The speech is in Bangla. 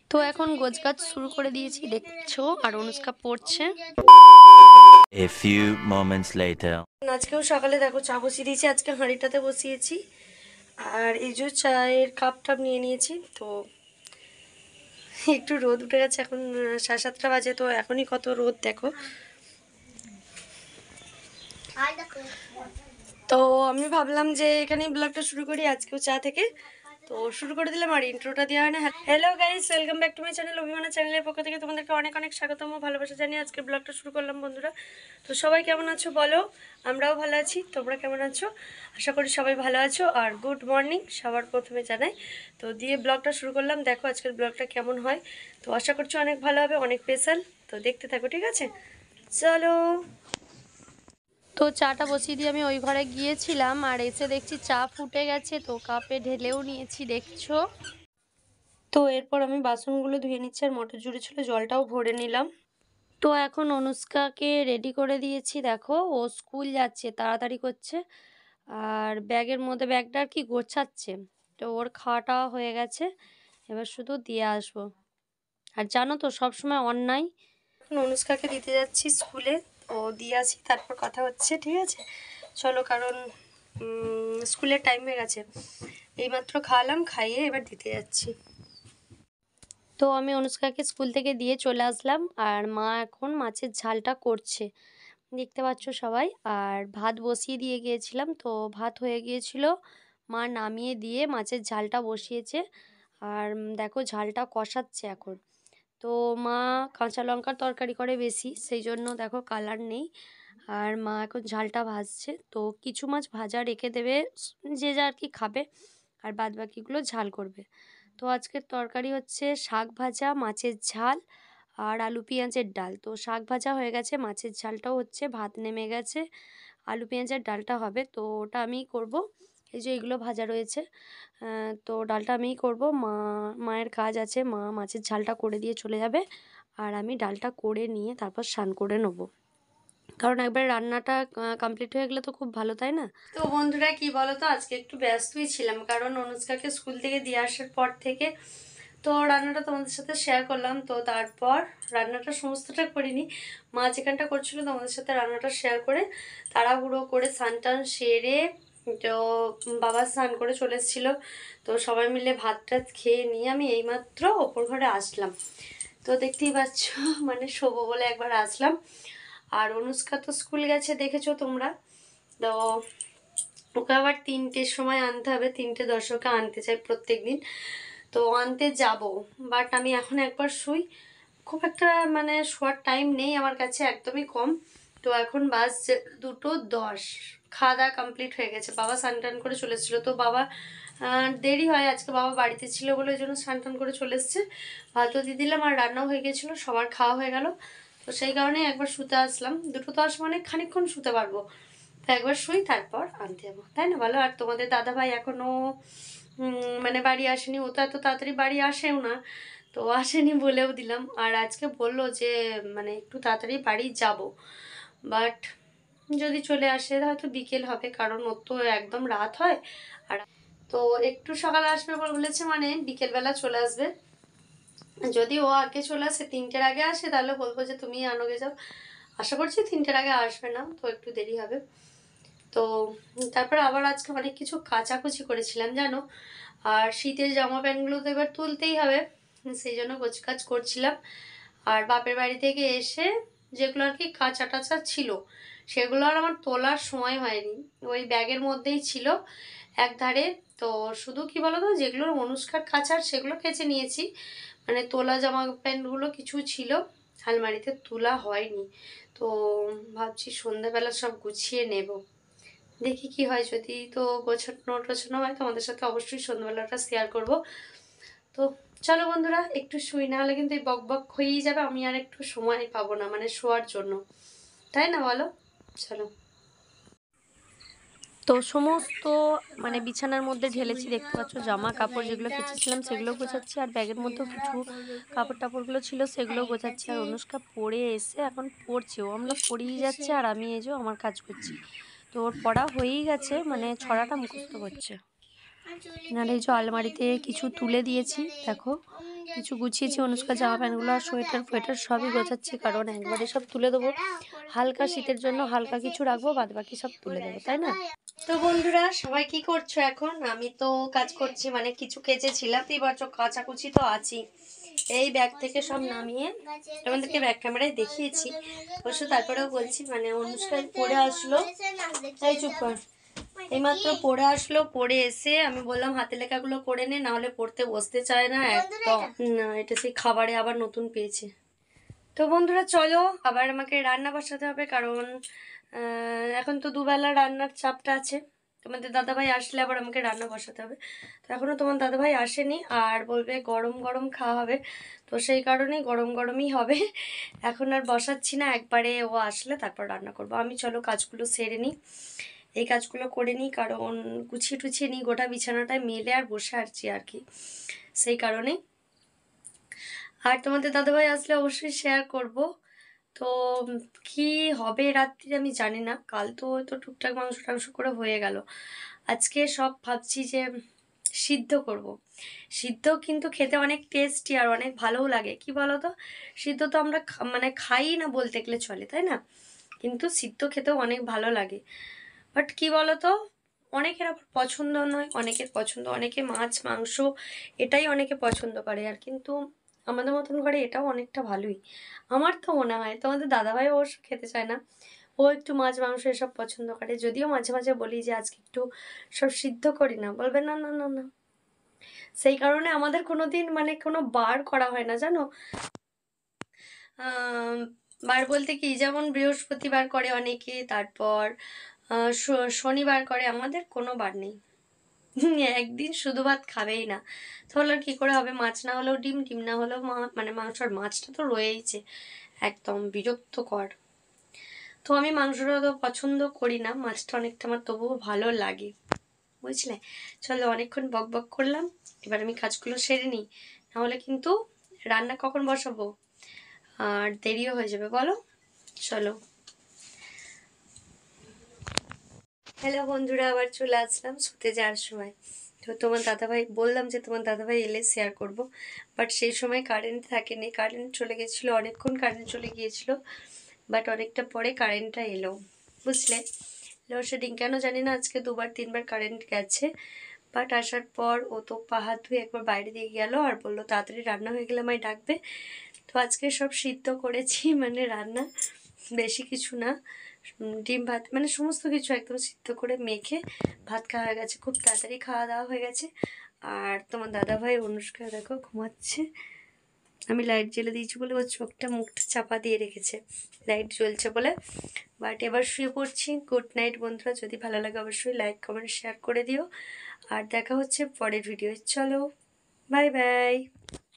তো এখন গোছগাছ শুরু করে দিয়েছি দেখছো, আর অনুষ্কা পড়ছে। A few moments later. আজকেও সকালে দেখো চা বসিয়ে দিয়েছি, আজকে হাঁড়িটাতে বসিয়েছি। আর এই যে চায়ের কাপ টাপ নিয়ে নিয়েছি। তো একটু রোদ উঠে গেছে, এখন 7:30 বাজে, তো এখনই কত রোদ দেখো। তো আমি ভাবলাম যে এখানে ব্লগটা শুরু করি আজকেও চা থেকে। তো শুরু করে দিলাম, আর ইন্ট্রোটা দেওয়া হয় না। Hello guys, welcome back to my channel. Abhimana চ্যানেলের পক্ষ থেকে তোমাদেরকে অনেক অনেক স্বাগতম, ভালোবাসা জানিয়ে আজকের ব্লগটা শুরু করলাম বন্ধুরা। তো সবাই কেমন আছো বলো? আমরাও ভালো আছি, তোমরা কেমন আছো? আশা করি সবাই ভালো আছো। আর গুড মর্নিং সবার প্রথমে জানাই। তো দিয়ে ব্লগটা শুরু করলাম, দেখো আজকের ব্লগটা কেমন হয়। তো আশা করছি অনেক ভালো হবে, অনেক স্পেশাল। তো দেখতে থাকো, ঠিক আছে? চলো। তো চাটা বসিয়ে দিয়ে আমি ওই ঘরে গিয়েছিলাম, আর এসে দেখছি চা ফুটে গেছে, তো কাপে ঢেলেও নিয়েছি দেখছো। তো এরপর আমি বাসনগুলো ধুয়ে নিচ্ছি, আর মোটর জুড়ে ছিল জলটাও ভরে নিলাম। তো এখন অনুষ্কাকে রেডি করে দিয়েছি, দেখো ও স্কুল যাচ্ছে, তাড়াতাড়ি করছে। আর ব্যাগের মধ্যে ব্যাগটা আর কি গোছাচ্ছে। তো ওর খাওয়াটা হয়ে গেছে, এবার শুধু দিয়ে আসবো। আর জানো তো সবসময় অন্যায়। এখন অনুষ্কাকে দিতে যাচ্ছি স্কুলে, তো দিয়ে আসি তারপর কথা হচ্ছে, ঠিক আছে? চলো, কারণ স্কুলের টাইম হয়ে গেছে। এইমাত্র খাওয়ালাম, খাইয়ে এবার দিতে যাচ্ছি। তো আমি অনুষ্কাকে স্কুল থেকে দিয়ে চলে আসলাম, আর মা এখন মাছের ঝালটা করছে, দেখতে পাচ্ছ সবাই। আর ভাত বসিয়ে দিয়ে গিয়েছিলাম, তো ভাত হয়ে গিয়েছিল, মা নামিয়ে দিয়ে মাছের ঝালটা বসিয়েছে। আর দেখো ঝালটা কষাচ্ছে এখন। তো মা কাঁচা লঙ্কার তরকারি করে বেশি, সেই জন্য দেখো কালার নেই। আর মা এখন ঝালটা ভাজছে, তো কিছু মাছ ভাজা রেখে দেবে যে যা আর কি খাবে, আর বাদ বাকিগুলো ঝাল করবে। তো আজকের তরকারি হচ্ছে শাক ভাজা, মাছের ঝাল, আর আলু পেঁয়াজের ডাল। তো শাক ভাজা হয়ে গেছে, মাছের ঝালটাও হচ্ছে, ভাত নেমে গেছে, আলু পেঁয়াজের ডালটা হবে, তো ওটা আমিই করব। এই যে এগুলো ভাজা রয়েছে, তো ডালটা আমিই করব। মায়ের কাজ আছে, মা মাছের ঝালটা করে দিয়ে চলে যাবে, আর আমি ডালটা করে নিয়ে তারপর স্নান করে নেবো। কারণ একবার রান্নাটা কমপ্লিট হয়ে গেলে তো খুব ভালো, তাই না? তো বন্ধুরা কি বলো তো, আজকে একটু ব্যস্তই ছিলাম, কারণ অনুষ্কাকে স্কুল থেকে দিয়ে আসার পর থেকে তো রান্নাটা তোমাদের সাথে শেয়ার করলাম। তো তারপর রান্নাটা সমস্তটা করিনি, মা যেখানটা করছিল তোমাদের সাথে রান্নাটা শেয়ার করে তাড়াহুড়ো করে স্নান টান সেরে, তো বাবা স্নান করে চলে এসেছিলো। তো সবাই মিলে ভাত টাত খেয়ে নিয়ে আমি এইমাত্র ওপর ঘরে আসলাম। তো দেখতেই পাচ্ছ, মানে শোবো বলে একবার আসলাম। আর অনুষ্কা তো স্কুল গেছে, দেখেছো তোমরা। তো ওকে আবার 3টের সময় আনতে হবে, 3:10 ওকে আনতে চাই প্রত্যেক দিন। তো আনতে যাব, বাট আমি এখন একবার শুই। খুব একটা মানে শোয়ার টাইম নেই আমার কাছে, একদমই কম। তো এখন বাস 2:10, খাওয়া দাওয়া কমপ্লিট হয়ে গেছে, বাবা স্নান টান করে চলে এসেছিলো। তো বাবা দেরি হয় আজকে, বাবা বাড়িতে ছিল বলে ওই জন্য স্নান টান করে চলে এসছে। ভাতও দিয়ে দিলাম, আর রান্নাও হয়ে গেছিলো, সবার খাওয়া হয়ে গেল। তো সেই কারণে একবার শুতে আসলাম, 2:10 মানে খানিকক্ষণ শুতে পারবো। তো একবার শুই, তারপর আনতে যাবো, তাই না বলো? আর তোমাদের দাদাভাই এখনও মানে বাড়ি আসেনি, ও তো এত তাড়াতাড়ি বাড়ি আসেও না, তো আসেনি বলেও দিলাম। আর আজকে বললো যে মানে একটু তাড়াতাড়ি বাড়ি যাব, বাট যদি চলে আসে হয়তো বিকেল হবে, কারণ ওর তো একদম রাত হয়। আর তো একটু সকালে আসবে বলেছে, মানে বিকেলবেলা চলে আসবে। যদি ও আগে চলে আসে, 3টের আগে আসে, তাহলে বলবো যে তুমি আনোগে যাও। আশা করছি 3টের আগে আসবে না, তো একটু দেরি হবে। তো তারপর আবার আজকে অনেক কিছু কাচাকুচি করেছিলাম জানো। আর শীতের জামা প্যান্টগুলো তো এবার তুলতেই হবে, সেই জন্য গোছকাজ করছিলাম। আর বাপের বাড়ি থেকে এসে যেগুলো আর কি কাঁচা টাচা ছিল, সেগুলো আর আমার তোলার সময় হয়নি, ওই ব্যাগের মধ্যেই ছিল এক ধারে। তো শুধু কি বলো তো, যেগুলো অনুষ্কার কাচার সেগুলো কেচে নিয়েছি, মানে তোলা জামা প্যান্টগুলো কিছু ছিল আলমারিতে, তোলা হয়নি। তো ভাবছি সন্ধ্যাবেলা সব গুছিয়ে নেব, দেখি কি হয়। যদি তো গোছানো টোছানো হয় তোমাদের সাথে অবশ্যই সন্ধ্যাবেলাটা শেয়ার করব। তো চলো বন্ধুরা একটু শুই, না হলে কিন্তু এই বক বক হয়েই যাবে, আমি আর একটু সময় পাবো না মানে শোয়ার জন্য, তাই না বলো? চলো। তো সমস্ত মানে বিছানার মধ্যে ঢেলেছি, দেখতে পাচ্ছ জামা কাপড় যেগুলো কেচেছিলাম সেগুলো গোছাচ্ছি, আর ব্যাগের মধ্যেও কিছু কাপড় টাপড়গুলো ছিল সেগুলো গোছাচ্ছি। আর অনুষ্কা পড়ে এসে এখন পড়ছে, ও আমরা পড়েই যাচ্ছে, আর আমি এই যে আমার কাজ করছি। তো ওর পড়া হয়েই গেছে, মানে ছড়াটা মুখস্থ করছে। আর এই যে আলমারিতে কিছু তুলে দিয়েছি, দেখো কিছু গুছিয়েছি অনুষ্কা জামা প্যান্টগুলো আর সোয়েটার ফোয়েটার সবই গোছাচ্ছি, কারণ একবারে সব তুলে দেবো। হালকা শীতের জন্য হালকা কিছু রাখবো, বাদ বাকি সব তুলে দেবো, তাই না? তো বন্ধুরা সবাই কি করছো এখন? আমি তো কাজ করছি, মানে কিছু কেচেছিলাম, এবার কাচাকুচি তো আছি। এই ব্যাগ থেকে সব নামিয়ে তোমাদেরকে ব্যাগ ক্যামেরায় দেখিয়েছি, অবশ্য তারপরেও বলছি, মানে অনুষ্ঠান পড়ে আসলো, তাই চুপ কর, এইমাত্র পড়ে আসলো, পড়ে এসে আমি বললাম হাতে লেখাগুলো করে নে, না হলে পড়তে বসতে চায় না একদম। না, এটা সেই খাবারে আবার নতুন পেয়েছে। তো বন্ধুরা চলো, আবার আমাকে রান্না বসাতে হবে, কারণ এখন তো দুবেলা রান্নার চাপটা আছে। তোমাদের দাদাভাই আসলে আবার আমাকে রান্না বসাতে হবে। তো এখনও তোমার দাদাভাই আসেনি, আর বলবে গরম গরম খাওয়া হবে, তো সেই কারণেই গরম গরমই হবে। এখন আর বসাচ্ছি না, একবারে ও আসলে তারপর রান্না করব। আমি চলো কাজগুলো সেরে নিই, এই কাজগুলো করে নিই, কারণ গুছিয়ে টুছিয়ে নিই, গোটা বিছানাটায় মেলে আর বসে আছি আর কি, সেই কারণে। আর তোমাদের দাদাভাই আসলে অবশ্যই শেয়ার করব। তো কি হবে রাত্রি আমি জানি না, কাল তো টুকটাক মাংস টাংস করে হয়ে গেল। আজকে সব ভাবছি যে সিদ্ধ করব। সিদ্ধ কিন্তু খেতে অনেক টেস্টি আর অনেক ভালোও লাগে, কি বলো তো? সিদ্ধ তো আমরা মানে খাই না বলতে গেলে চলে, তাই না? কিন্তু সিদ্ধ খেতেও অনেক ভালো লাগে। বাট কি বলো তো, অনেকের আবার পছন্দ নয়, অনেকের পছন্দ, অনেকে মাছ মাংস এটাই অনেকে পছন্দ করে, আর কিন্তু আমাদের মতন করে এটাও অনেকটা ভালোই আমার তো মনে হয়। তোমাদের দাদাভাই অবশ্য খেতে চায় না, ও একটু মাছ মাংস এসব পছন্দ করে, যদিও মাঝে মাঝে বলি যে আজকে একটু সব সিদ্ধ করি না, বলবে না না না না। সেই কারণে আমাদের কোনোদিন মানে কোনো বার করা হয় না জানো। বার বলতে কি, যেমন বৃহস্পতিবার করে অনেকে, তারপর শনিবার করে, আমাদের কোনো বার নেই। একদিন শুধু ভাত খাবেই না, তাহলে আর কি করে হবে? মাছ না হলেও ডিম, ডিম না হলেও মানে মাংস, আর মাছটা তো রয়েইছে, একদম বিরক্তকর। তো আমি মাংসটা তো পছন্দ করি না, মাছটা অনেকটা আমার তবুও ভালো লাগে, বুঝলে? চলো অনেকক্ষণ বক বক করলাম, এবার আমি কাজগুলো সেরে নিই, নাহলে কিন্তু রান্না কখন বসাবো আর দেরিও হয়ে যাবে, বলো? চলো। হ্যালো বন্ধুরা, আবার চলে আসলাম শুতে যাওয়ার সময়। তো তোমার দাদাভাই, বললাম যে তোমার দাদাভাই এলে শেয়ার করব, বাট সেই সময় কারেন্ট থাকেনি, কারেন্ট চলে গেছিলো, অনেকক্ষণ কারেন্ট চলে গিয়েছিল, বাট অনেকটা পরে কারেন্টটা এলো, বুঝলে? লোডশেডিং কেন জানি না, আজকে দুবার তিনবার কারেন্ট গেছে। বাট আসার পর ও তো পা হাত ধুয়ে একবার বাইরে দিয়ে গেল, আর বললো তাড়াতাড়ি রান্না হয়ে গেলে আমায় ডাকবে। তো আজকে সব সিদ্ধ করেছি, মানে রান্না বেশি কিছু না, ডিম ভাত মানে সমস্ত কিছু একদম সিদ্ধ করে মেখে ভাত খাওয়া হয়ে গেছে, খুব তাড়াতাড়ি খাওয়া দাওয়া হয়ে গেছে। আর তোমার দাদাভাই অনুষ্কা দেখো ঘুমাচ্ছে, আমি লাইট জ্বেলে দিয়েছি বলে ওর চোখটা মুখটা চাপা দিয়ে রেখেছে, লাইট জ্বলছে বলে। বাট এবার শুয়ে পড়ছি। গুড নাইট বন্ধুরা, যদি ভালো লাগে অবশ্যই লাইক কমেন্ট শেয়ার করে দিও, আর দেখা হচ্ছে পরের ভিডিও। চলো বাই বাই।